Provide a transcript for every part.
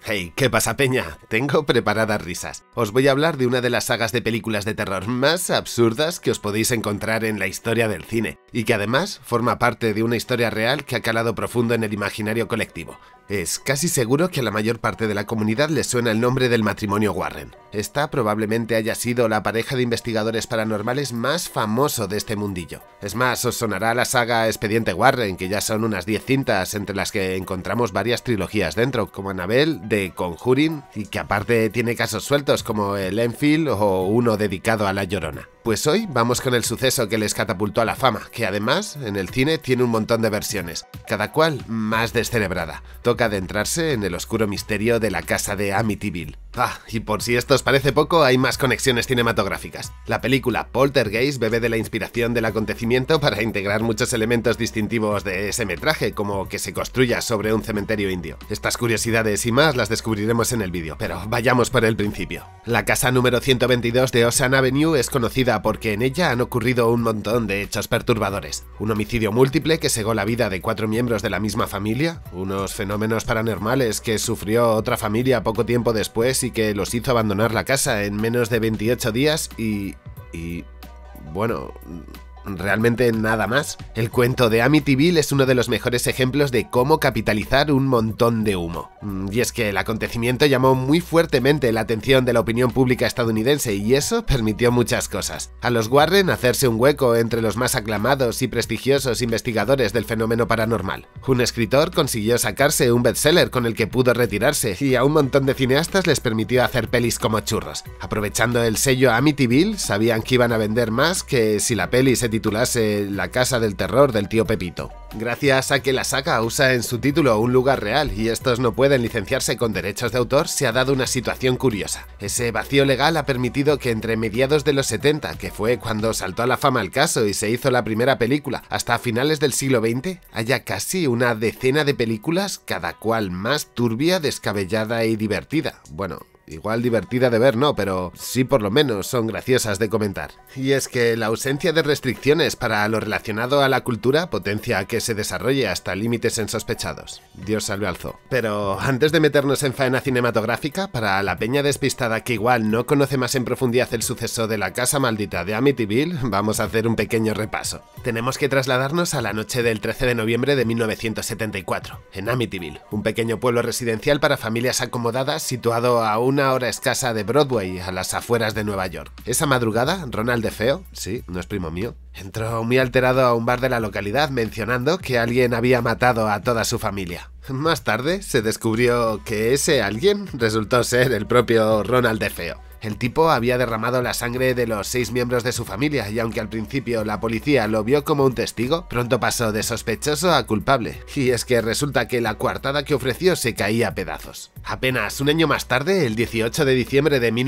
Hey, ¿qué pasa, peña? Tengo preparadas risas. Os voy a hablar de una de las sagas de películas de terror más absurdas que os podéis encontrar en la historia del cine, y que además forma parte de una historia real que ha calado profundo en el imaginario colectivo. Es casi seguro que a la mayor parte de la comunidad les suena el nombre del matrimonio Warren. Esta probablemente haya sido la pareja de investigadores paranormales más famoso de este mundillo. Es más, os sonará la saga Expediente Warren, que ya son unas 10 cintas, entre las que encontramos varias trilogías dentro, como Annabelle, The Conjuring, y que aparte tiene casos sueltos como el Enfield o uno dedicado a La Llorona. Pues hoy vamos con el suceso que les catapultó a la fama, que además en el cine tiene un montón de versiones, cada cual más descerebrada. Toca adentrarse en el oscuro misterio de la casa de Amityville. Y por si esto os parece poco, hay más conexiones cinematográficas. La película Poltergeist bebe de la inspiración del acontecimiento para integrar muchos elementos distintivos de ese metraje, como que se construya sobre un cementerio indio. Estas curiosidades y más las descubriremos en el vídeo, pero vayamos por el principio. La casa número 122 de Ocean Avenue es conocida porque en ella han ocurrido un montón de hechos perturbadores. Un homicidio múltiple que cegó la vida de 4 miembros de la misma familia, unos fenómenos paranormales que sufrió otra familia poco tiempo después y que los hizo abandonar la casa en menos de 28 días y bueno, realmente nada más. El cuento de Amityville es uno de los mejores ejemplos de cómo capitalizar un montón de humo. Y es que el acontecimiento llamó muy fuertemente la atención de la opinión pública estadounidense y eso permitió muchas cosas. A los Warren hacerse un hueco entre los más aclamados y prestigiosos investigadores del fenómeno paranormal. Un escritor consiguió sacarse un bestseller con el que pudo retirarse y a un montón de cineastas les permitió hacer pelis como churros. Aprovechando el sello Amityville, sabían que iban a vender más que si la peli se titulase La casa del terror del tío Pepito. Gracias a que la saga usa en su título un lugar real y estos no pueden licenciarse con derechos de autor, se ha dado una situación curiosa. Ese vacío legal ha permitido que entre mediados de los 70, que fue cuando saltó a la fama el caso y se hizo la primera película, hasta finales del siglo XX, haya casi una decena de películas, cada cual más turbia, descabellada y divertida. Bueno, igual divertida de ver no, pero sí por lo menos son graciosas de comentar. Y es que la ausencia de restricciones para lo relacionado a la cultura potencia que se desarrolle hasta límites insospechados. Dios salve al zoo. Pero antes de meternos en faena cinematográfica, para la peña despistada que igual no conoce más en profundidad el suceso de la casa maldita de Amityville, vamos a hacer un pequeño repaso. Tenemos que trasladarnos a la noche del 13 de noviembre de 1974, en Amityville, un pequeño pueblo residencial para familias acomodadas situado a una hora escasa de Broadway, a las afueras de Nueva York. Esa madrugada, Ronald DeFeo, sí, no es primo mío, entró muy alterado a un bar de la localidad mencionando que alguien había matado a toda su familia. Más tarde se descubrió que ese alguien resultó ser el propio Ronald DeFeo. El tipo había derramado la sangre de los 6 miembros de su familia y aunque al principio la policía lo vio como un testigo, pronto pasó de sospechoso a culpable. Y es que resulta que la coartada que ofreció se caía a pedazos. Apenas un año más tarde, el 18 de diciembre de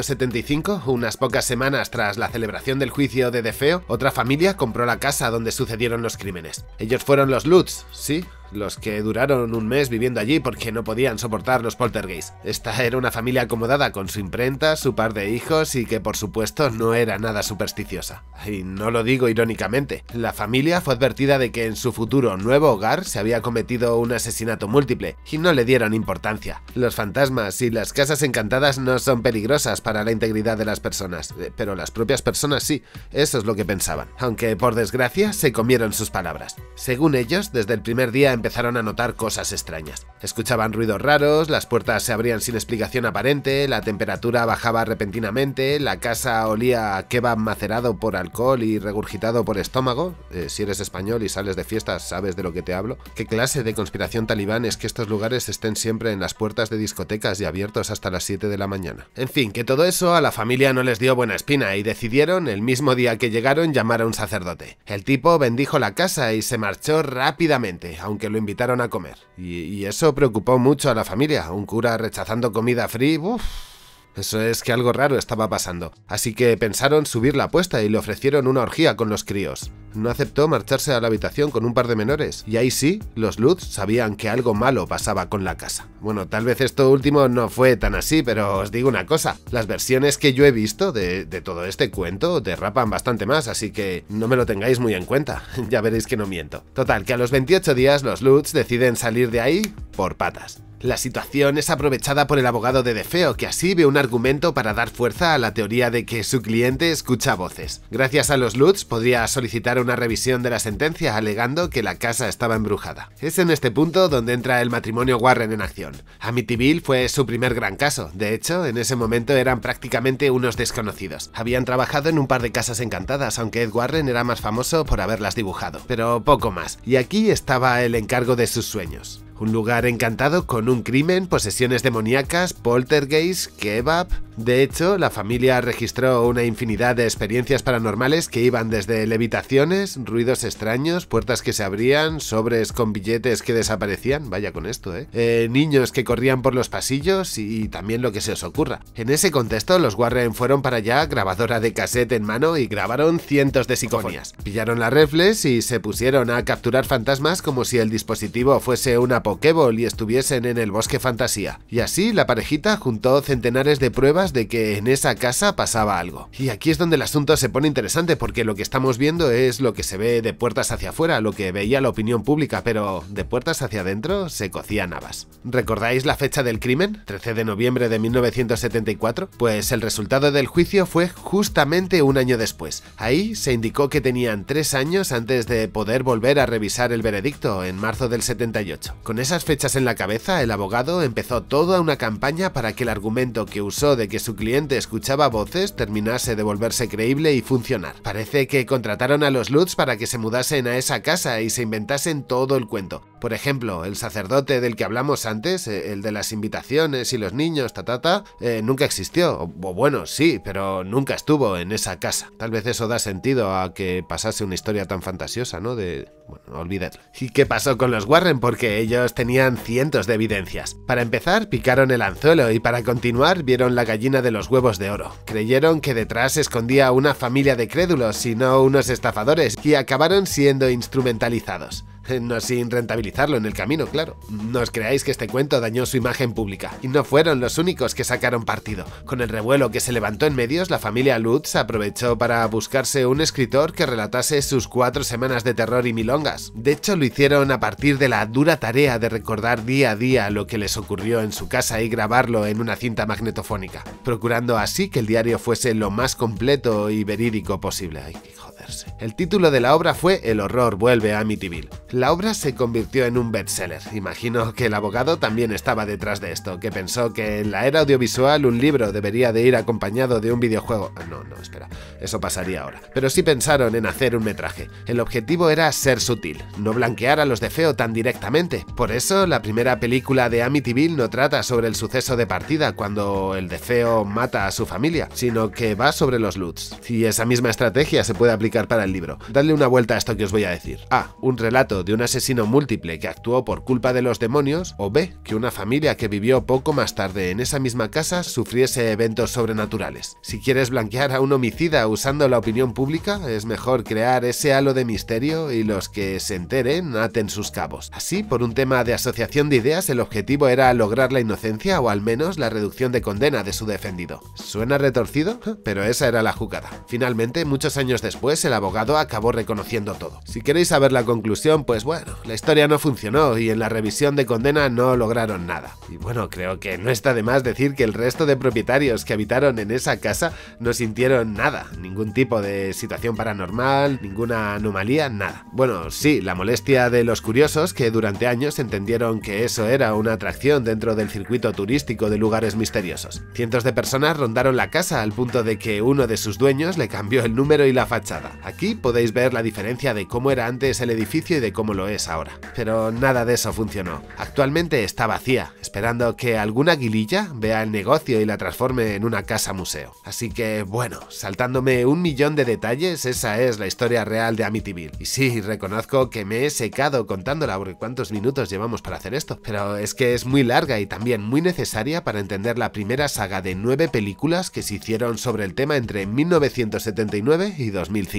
1975, unas pocas semanas tras la celebración del juicio de DeFeo, otra familia compró la casa donde sucedieron los crímenes. Ellos fueron los Lutz, sí, los que duraron un mes viviendo allí porque no podían soportar los poltergeists. Esta era una familia acomodada con su imprenta, su par de hijos y que por supuesto no era nada supersticiosa. Y no lo digo irónicamente. La familia fue advertida de que en su futuro nuevo hogar se había cometido un asesinato múltiple y no le dieron importancia. Los fantasmas y las casas encantadas no son peligrosas para la integridad de las personas, pero las propias personas sí, eso es lo que pensaban. Aunque por desgracia se comieron sus palabras. Según ellos, desde el primer día empezaron a notar cosas extrañas. Escuchaban ruidos raros, las puertas se abrían sin explicación aparente, la temperatura bajaba repentinamente, la casa olía a kebab macerado por alcohol y regurgitado por estómago. Si eres español y sales de fiestas, sabes de lo que te hablo. ¿Qué clase de conspiración talibán es que estos lugares estén siempre en las puertas de discotecas y abiertos hasta las 7 de la mañana? En fin, que todo eso a la familia no les dio buena espina y decidieron, el mismo día que llegaron, llamar a un sacerdote. El tipo bendijo la casa y se marchó rápidamente, aunque lo invitaron a comer. Y eso preocupó mucho a la familia. Un cura rechazando comida free, eso es que algo raro estaba pasando. Así que pensaron subir la apuesta y le ofrecieron una orgía con los críos. No aceptó marcharse a la habitación con un par de menores. Y ahí sí, los Lutz sabían que algo malo pasaba con la casa. Bueno, tal vez esto último no fue tan así, pero os digo una cosa. Las versiones que yo he visto de todo este cuento derrapan bastante más, así que no me lo tengáis muy en cuenta. Ya veréis que no miento. Total, que a los 28 días los Lutz deciden salir de ahí por patas. La situación es aprovechada por el abogado de DeFeo, que así ve un argumento para dar fuerza a la teoría de que su cliente escucha voces. Gracias a los Lutz podría solicitar una revisión de la sentencia alegando que la casa estaba embrujada. Es en este punto donde entra el matrimonio Warren en acción. Amityville fue su primer gran caso. De hecho, en ese momento eran prácticamente unos desconocidos. Habían trabajado en un par de casas encantadas, aunque Ed Warren era más famoso por haberlas dibujado, pero poco más. Y aquí estaba el encargo de sus sueños. Un lugar encantado con un crimen, posesiones demoníacas, poltergeist, kebab. De hecho, la familia registró una infinidad de experiencias paranormales que iban desde levitaciones, ruidos extraños, puertas que se abrían, sobres con billetes que desaparecían, vaya con esto, niños que corrían por los pasillos y también lo que se os ocurra. En ese contexto, los Warren fueron para allá, grabadora de cassette en mano, y grabaron cientos de psicofonías. Pillaron las reflex y se pusieron a capturar fantasmas como si el dispositivo fuese una Pokéball y estuviesen en el bosque fantasía. Y así la parejita juntó centenares de pruebas de que en esa casa pasaba algo. Y aquí es donde el asunto se pone interesante, porque lo que estamos viendo es lo que se ve de puertas hacia afuera, lo que veía la opinión pública, pero de puertas hacia adentro se cocían habas. ¿Recordáis la fecha del crimen? 13 de noviembre de 1974. Pues el resultado del juicio fue justamente un año después. Ahí se indicó que tenían 3 años antes de poder volver a revisar el veredicto, en marzo del 78. Con esas fechas en la cabeza, el abogado empezó toda una campaña para que el argumento que usó de que su cliente escuchaba voces terminase de volverse creíble y funcionar. Parece que contrataron a los Lutz para que se mudasen a esa casa y se inventasen todo el cuento. Por ejemplo, el sacerdote del que hablamos antes, el de las invitaciones y los niños, nunca existió. O bueno, sí, pero nunca estuvo en esa casa. Tal vez eso da sentido a que pasase una historia tan fantasiosa, ¿no? Bueno, olvidadlo. ¿Y qué pasó con los Warren? Porque ellos tenían cientos de evidencias. Para empezar, picaron el anzuelo, y para continuar, vieron la gallina de los huevos de oro. Creyeron que detrás se escondía una familia de crédulos y no unos estafadores, y acabaron siendo instrumentalizados. No sin rentabilizarlo en el camino, claro. No os creáis que este cuento dañó su imagen pública, y no fueron los únicos que sacaron partido. Con el revuelo que se levantó en medios, la familia Lutz aprovechó para buscarse un escritor que relatase sus 4 semanas de terror y milongas. De hecho, lo hicieron a partir de la dura tarea de recordar día a día lo que les ocurrió en su casa y grabarlo en una cinta magnetofónica, procurando así que el diario fuese lo más completo y verídico posible. Ay, qué joderse. El título de la obra fue El horror vuelve a Amityville. La obra se convirtió en un bestseller. Imagino que el abogado también estaba detrás de esto, que pensó que en la era audiovisual un libro debería de ir acompañado de un videojuego. No, espera, eso pasaría ahora. Pero sí pensaron en hacer un metraje. El objetivo era ser sutil, no blanquear a los DeFeo tan directamente. Por eso, la primera película de Amityville no trata sobre el suceso de partida, cuando el DeFeo mata a su familia, sino que va sobre los Lutz. Y esa misma estrategia se puede aplicar para el libro. Dadle una vuelta a esto que os voy a decir. A. Un relato de un asesino múltiple que actuó por culpa de los demonios, o B. Que una familia que vivió poco más tarde en esa misma casa sufriese eventos sobrenaturales. Si quieres blanquear a un homicida usando la opinión pública, es mejor crear ese halo de misterio y los que se enteren aten sus cabos. Así, por un tema de asociación de ideas, el objetivo era lograr la inocencia o al menos la reducción de condena de su defendido. ¿Suena retorcido? Pero esa era la jugada. Finalmente, muchos años después, el abogado acabó reconociendo todo. Si queréis saber la conclusión, pues bueno, la historia no funcionó y en la revisión de condena no lograron nada. Y bueno, creo que no está de más decir que el resto de propietarios que habitaron en esa casa no sintieron nada, ningún tipo de situación paranormal, ninguna anomalía, nada. Bueno, sí, la molestia de los curiosos que durante años entendieron que eso era una atracción dentro del circuito turístico de lugares misteriosos. Cientos de personas rondaron la casa al punto de que uno de sus dueños le cambió el número y la fachada. Aquí podéis ver la diferencia de cómo era antes el edificio y de cómo lo es ahora. Pero nada de eso funcionó. Actualmente está vacía, esperando que alguna guililla vea el negocio y la transforme en una casa museo. Así que, bueno, saltándome 1.000.000 de detalles, esa es la historia real de Amityville. Y sí, reconozco que me he secado contándola, porque ¿cuántos minutos llevamos para hacer esto? Pero es que es muy larga y también muy necesaria para entender la primera saga de 9 películas que se hicieron sobre el tema entre 1979 y 2005.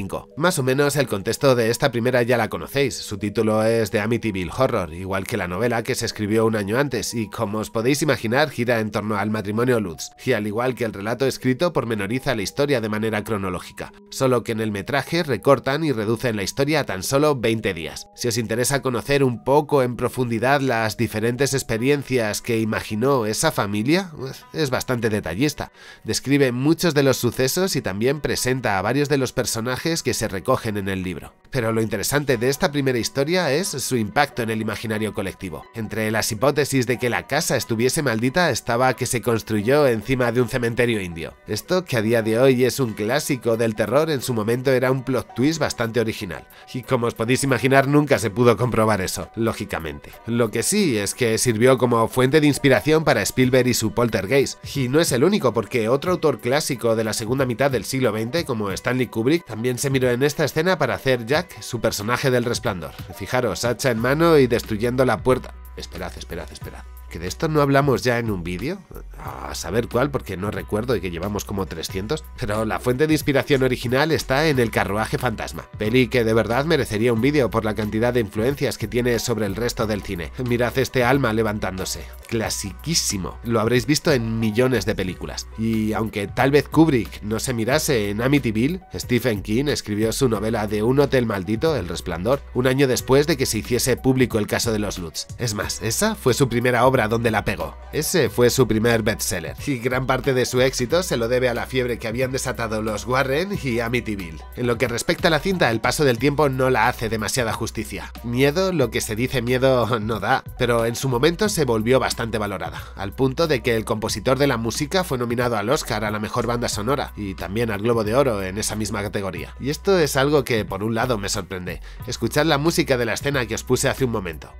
2005. Más o menos el contexto de esta primera ya la conocéis, su título es The Amityville Horror, igual que la novela que se escribió un año antes y, como os podéis imaginar, gira en torno al matrimonio Lutz, y al igual que el relato escrito pormenoriza la historia de manera cronológica, solo que en el metraje recortan y reducen la historia a tan solo 20 días. Si os interesa conocer un poco en profundidad las diferentes experiencias que imaginó esa familia, es bastante detallista. Describe muchos de los sucesos y también presenta a varios de los personajes que se recogen en el libro. Pero lo interesante de esta primera historia es su impacto en el imaginario colectivo. Entre las hipótesis de que la casa estuviese maldita estaba que se construyó encima de un cementerio indio. Esto, que a día de hoy es un clásico del terror, en su momento era un plot twist bastante original. Y como os podéis imaginar, nunca se pudo comprobar eso, lógicamente. Lo que sí es que sirvió como fuente de inspiración para Spielberg y su Poltergeist. Y no es el único, porque otro autor clásico de la segunda mitad del siglo XX, como Stanley Kubrick, también se miró en esta escena para hacer Jack, su personaje del Resplandor. Fijaros, hacha en mano y destruyendo la puerta. Esperad. ¿Que de esto no hablamos ya en un vídeo? A saber cuál, porque no recuerdo y que llevamos como 300. Pero la fuente de inspiración original está en El carruaje fantasma, peli que de verdad merecería un vídeo por la cantidad de influencias que tiene sobre el resto del cine. Mirad este alma levantándose. Clasiquísimo. Lo habréis visto en millones de películas. Y aunque tal vez Kubrick no se mirase en Amityville, Stephen King escribió su novela de un hotel maldito, El Resplandor, un año después de que se hiciese público el caso de los Lutz. Es más, esa fue su primera obra donde la pegó. Ese fue su primer bestseller, y gran parte de su éxito se lo debe a la fiebre que habían desatado los Warren y Amityville. En lo que respecta a la cinta, el paso del tiempo no la hace demasiada justicia. Miedo, lo que se dice miedo, no da, pero en su momento se volvió bastante valorada, al punto de que el compositor de la música fue nominado al Oscar a la mejor banda sonora, y también al Globo de Oro en esa misma categoría. Y esto es algo que por un lado me sorprende. Escuchad la música de la escena que os puse hace un momento.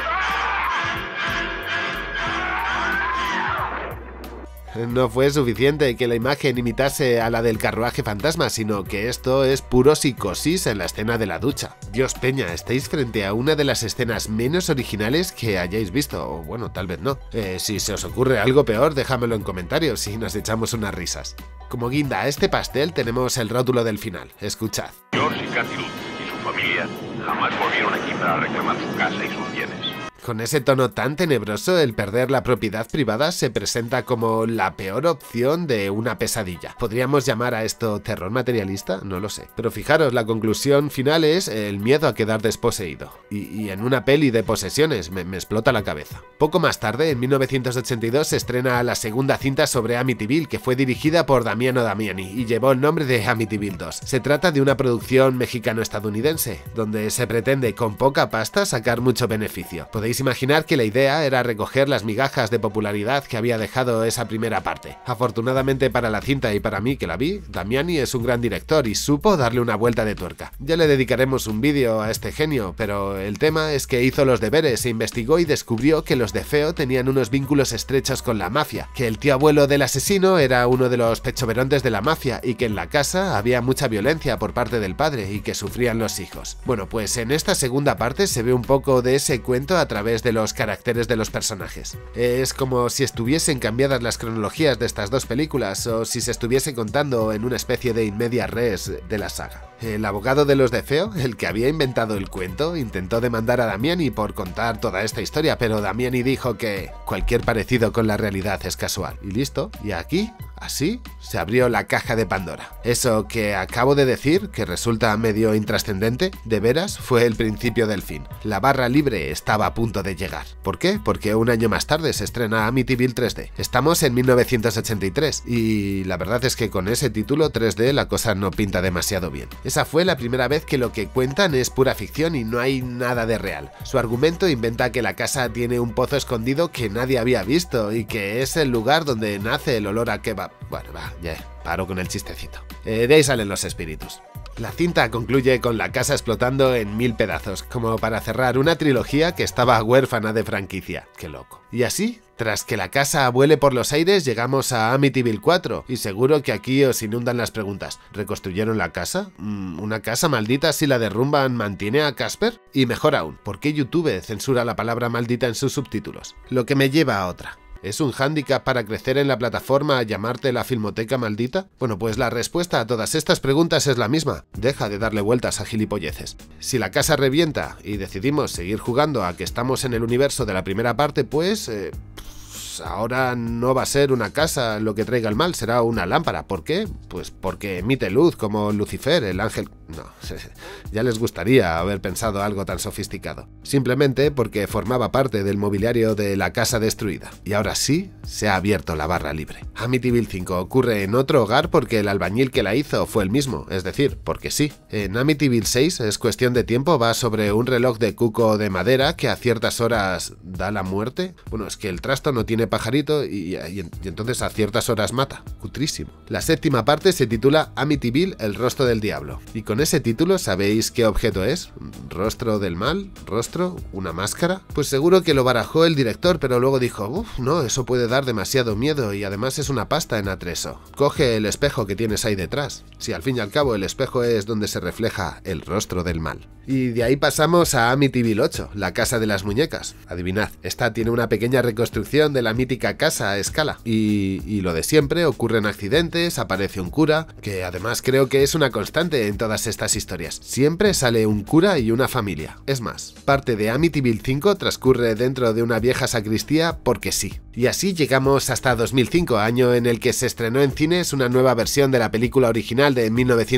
No fue suficiente que la imagen imitase a la del carruaje fantasma, sino que esto es puro psicosis en la escena de la ducha. Dios, peña, estáis frente a una de las escenas menos originales que hayáis visto, o bueno, tal vez no. Si se os ocurre algo peor, déjamelo en comentarios y nos echamos unas risas. Como guinda a este pastel tenemos el rótulo del final. Escuchad. George y Kathy Lutz y su familia jamás volvieron aquí para reclamar su casa y sus bienes. Con ese tono tan tenebroso, el perder la propiedad privada se presenta como la peor opción de una pesadilla. ¿Podríamos llamar a esto terror materialista? No lo sé. Pero fijaros, la conclusión final es el miedo a quedar desposeído. Y en una peli de posesiones me explota la cabeza. Poco más tarde, en 1982, se estrena la segunda cinta sobre Amityville, que fue dirigida por Damiano Damiani y llevó el nombre de Amityville 2. Se trata de una producción mexicano-estadounidense, donde se pretende con poca pasta sacar mucho beneficio. Podéis imaginar que la idea era recoger las migajas de popularidad que había dejado esa primera parte. Afortunadamente para la cinta y para mí que la vi, Damiani es un gran director y supo darle una vuelta de tuerca. Ya le dedicaremos un vídeo a este genio, pero el tema es que hizo los deberes, se investigó y descubrió que los DeFeo tenían unos vínculos estrechos con la mafia, que el tío abuelo del asesino era uno de los pechoverontes de la mafia y que en la casa había mucha violencia por parte del padre y que sufrían los hijos. Bueno, pues en esta segunda parte se ve un poco de ese cuento a través de los caracteres de los personajes. Es como si estuviesen cambiadas las cronologías de estas dos películas o si se estuviese contando en una especie de in media res de la saga. El abogado de los DeFeo, el que había inventado el cuento, intentó demandar a Damiani por contar toda esta historia, pero Damiani dijo que cualquier parecido con la realidad es casual. Y listo, y aquí, así, se abrió la caja de Pandora. Eso que acabo de decir, que resulta medio intrascendente, de veras fue el principio del fin. La barra libre estaba a punto de llegar. ¿Por qué? Porque un año más tarde se estrena Amityville 3D. Estamos en 1983 y la verdad es que con ese título 3D la cosa no pinta demasiado bien. Esa fue la primera vez que lo que cuentan es pura ficción y no hay nada de real. Su argumento inventa que la casa tiene un pozo escondido que nadie había visto y que es el lugar donde nace el olor a kebab. Bueno, va, ya, paro con el chistecito. De ahí salen los espíritus. La cinta concluye con la casa explotando en 1000 pedazos, como para cerrar una trilogía que estaba huérfana de franquicia. ¡Qué loco! Y así, tras que la casa vuele por los aires, llegamos a Amityville 4, y seguro que aquí os inundan las preguntas. ¿Reconstruyeron la casa? ¿Una casa maldita si la derrumban mantiene a Casper? Y mejor aún, ¿por qué YouTube censura la palabra maldita en sus subtítulos? Lo que me lleva a otra. ¿Es un hándicap para crecer en la plataforma llamarte la Filmoteca maldita? Bueno, pues la respuesta a todas estas preguntas es la misma. Deja de darle vueltas a gilipolleces. Si la casa revienta y decidimos seguir jugando a que estamos en el universo de la primera parte, pues ahora no va a ser una casa lo que traiga el mal, será una lámpara. ¿Por qué? Pues porque emite luz como Lucifer, el ángel... No, ya les gustaría haber pensado algo tan sofisticado. Simplemente porque formaba parte del mobiliario de la casa destruida. Y ahora sí, se ha abierto la barra libre. Amityville 5 ocurre en otro hogar porque el albañil que la hizo fue el mismo, es decir, porque sí. En Amityville 6 es cuestión de tiempo, va sobre un reloj de cuco de madera que a ciertas horas da la muerte. Bueno, es que el trasto no tiene pajarito y entonces a ciertas horas mata. Cutrísimo. La séptima parte se titula Amityville, el rostro del diablo. Y con ese título, ¿sabéis qué objeto es? ¿Rostro del mal? ¿Rostro? ¿Una máscara? Pues seguro que lo barajó el director, pero luego dijo, no, eso puede dar demasiado miedo y además es una pasta en atreso. Coge el espejo que tienes ahí detrás. Si al fin y al cabo el espejo es donde se refleja el rostro del mal. Y de ahí pasamos a Amityville 8, la casa de las muñecas. Adivinad, esta tiene una pequeña reconstrucción de la mítica casa a escala. Y lo de siempre, ocurren accidentes, aparece un cura, que además creo que es una constante en todas estas historias. Siempre sale un cura y una familia. Es más, parte de Amityville 5 transcurre dentro de una vieja sacristía porque sí. Y así llegamos hasta 2005, año en el que se estrenó en cines una nueva versión de la película original de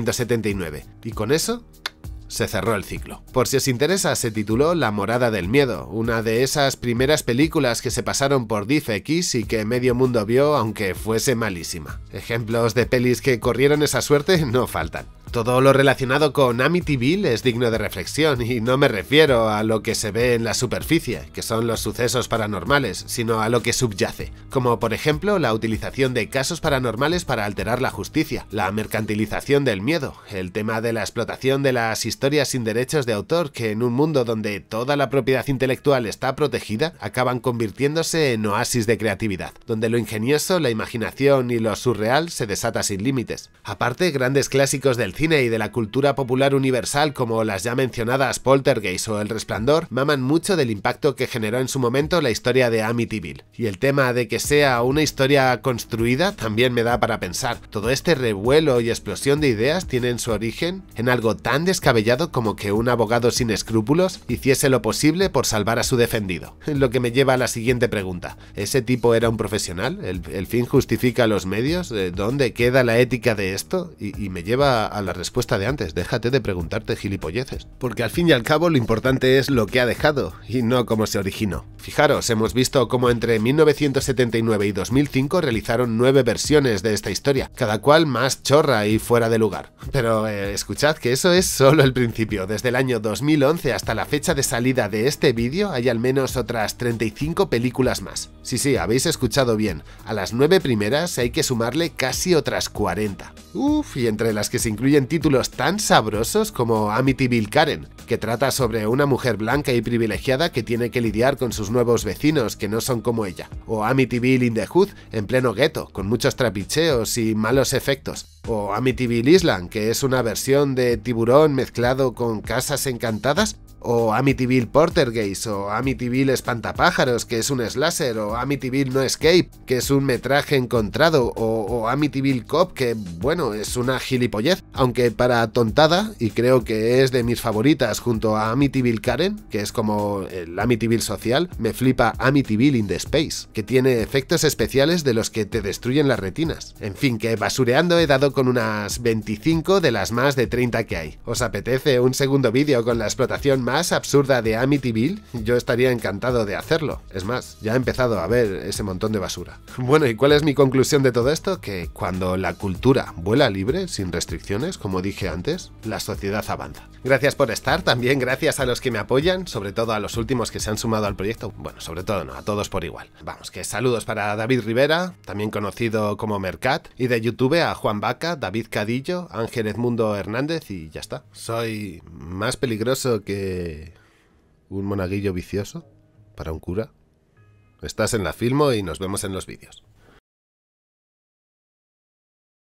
1979. Y con eso se cerró el ciclo. Por si os interesa, se tituló La Morada del Miedo, una de esas primeras películas que se pasaron por DivX y que medio mundo vio aunque fuese malísima. Ejemplos de pelis que corrieron esa suerte no faltan. Todo lo relacionado con Amityville es digno de reflexión y no me refiero a lo que se ve en la superficie, que son los sucesos paranormales, sino a lo que subyace, como por ejemplo la utilización de casos paranormales para alterar la justicia, la mercantilización del miedo, el tema de la explotación de las historias sin derechos de autor que en un mundo donde toda la propiedad intelectual está protegida, acaban convirtiéndose en oasis de creatividad, donde lo ingenioso, la imaginación y lo surreal se desata sin límites. Aparte, grandes clásicos del cine y de la cultura popular universal como las ya mencionadas Poltergeist o El Resplandor maman mucho del impacto que generó en su momento la historia de Amityville. Y el tema de que sea una historia construida también me da para pensar. Todo este revuelo y explosión de ideas tienen su origen en algo tan descabellado como que un abogado sin escrúpulos hiciese lo posible por salvar a su defendido. Lo que me lleva a la siguiente pregunta. ¿Ese tipo era un profesional? ¿El fin justifica los medios? ¿Dónde queda la ética de esto? Y me lleva a la respuesta de antes, déjate de preguntarte gilipolleces. Porque al fin y al cabo lo importante es lo que ha dejado, y no cómo se originó. Fijaros, hemos visto cómo entre 1979 y 2005 realizaron 9 versiones de esta historia, cada cual más chorra y fuera de lugar. Pero escuchad que eso es solo el principio. Desde el año 2011 hasta la fecha de salida de este vídeo hay al menos otras 35 películas más. Sí, habéis escuchado bien. A las 9 primeras hay que sumarle casi otras 40. Y entre las que se incluyen títulos tan sabrosos como Amityville Karen, que trata sobre una mujer blanca y privilegiada que tiene que lidiar con sus nuevos vecinos que no son como ella, o Amityville in the Hood, en pleno gueto, con muchos trapicheos y malos efectos, o Amityville Island, que es una versión de Tiburón mezclado con Casas Encantadas, o Amityville Poltergeist, o Amityville Espantapájaros, que es un slasher, o Amityville No Escape, que es un metraje encontrado, o Amityville Cop, que, bueno, es una gilipollez, aunque para tontada, y creo que es de mis favoritas junto a Amityville Karen, que es como el Amityville social, me flipa Amityville in the Space, que tiene efectos especiales de los que te destruyen las retinas. En fin, que basureando he dado con unas 25 de las más de 30 que hay. ¿Os apetece un segundo vídeo con la explotación más absurda de Amityville? Yo estaría encantado de hacerlo. Es más, ya he empezado a ver ese montón de basura. Bueno, ¿y cuál es mi conclusión de todo esto? Que cuando la cultura vuela libre, sin restricciones, como dije antes, la sociedad avanza. Gracias por estar, también gracias a los que me apoyan, sobre todo a los últimos que se han sumado al proyecto. Bueno, sobre todo no, a todos por igual. Vamos, que saludos para David Rivera, también conocido como Mercat, y de YouTube a Juan Vaca, David Cadillo, Ángel Edmundo Hernández y ya está. Soy más peligroso que un monaguillo vicioso para un cura. Estás en La Filmo y nos vemos en los vídeos.